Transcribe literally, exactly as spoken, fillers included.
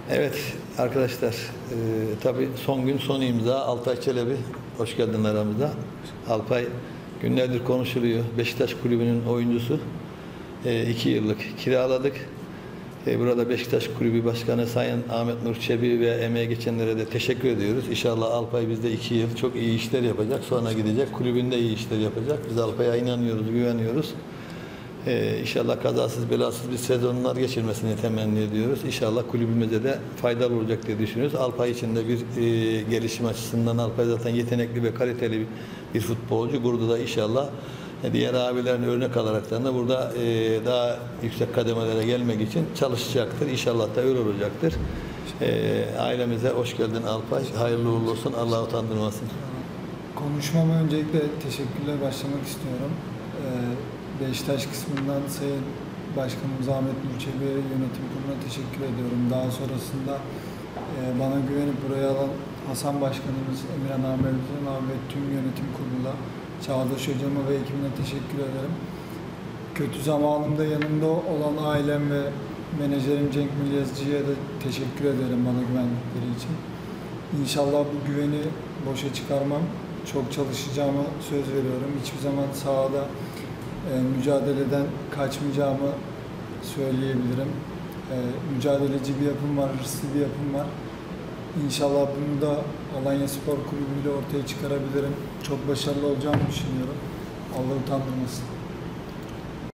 Evet arkadaşlar, e, tabii son gün son imza Alpay Çelebi. Hoş geldin aramıza. Alpay günlerdir konuşuluyor. Beşiktaş Kulübü'nün oyuncusu. E, iki yıllık kiraladık. E, burada Beşiktaş Kulübü Başkanı Sayın Ahmet Nur Çebi ve emeğe geçenlere de teşekkür ediyoruz. İnşallah Alpay bizde iki yıl çok iyi işler yapacak. Sonra gidecek. Kulübünde iyi işler yapacak. Biz Alpay'a inanıyoruz, güveniyoruz. Ee, inşallah kazasız belasız bir sezonlar geçirmesini temenni ediyoruz. İnşallah kulübümüze de faydalı olacak diye düşünüyoruz. Alpay için de bir e, gelişim açısından Alpay zaten yetenekli ve kaliteli bir, bir futbolcu. Burada da inşallah e, diğer abilerin örnek alaraktan da burada e, daha yüksek kademelere gelmek için çalışacaktır. İnşallah da öyle olacaktır. E, ailemize hoş geldin Alpay. Hayırlı uğurlu olsun. Allah utandırmasın. Konuşmama öncelikle teşekkürle başlamak istiyorum. Ee, Beşiktaş kısmından Sayın Başkanımız Ahmet Nur Çebi yönetim kuruluna teşekkür ediyorum. Daha sonrasında e, bana güvenip buraya alan Hasan Başkanımız, Emirhan Ahmet'in abi ve tüm yönetim kuruluna, Çağdaş Hocama ve ekibine teşekkür ederim. Kötü zamanımda yanımda olan ailem ve menajerim Cenk Milyazcı'ya da teşekkür ederim bana güvendikleri için. İnşallah bu güveni boşa çıkarmam. Çok çalışacağıma söz veriyorum. Hiçbir zaman sahada e, mücadeleden kaçmayacağımı söyleyebilirim. E, mücadeleci bir yapım var, hırslı bir yapım var. İnşallah bunu da Alanya Spor Kulübü ile ortaya çıkarabilirim. Çok başarılı olacağımı düşünüyorum. Allah utandırmasın.